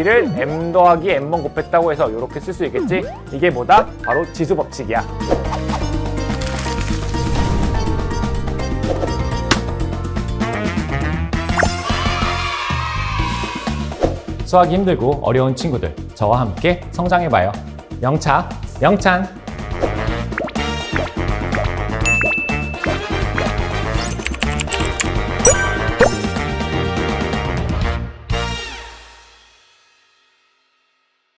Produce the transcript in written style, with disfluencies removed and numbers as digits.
여기를 m 더하기 m번 곱했다고 해서 이렇게 쓸 수 있겠지? 이게 뭐다? 바로 지수 법칙이야. 수학이 힘들고 어려운 친구들, 저와 함께 성장해봐요. 영차, 영찬!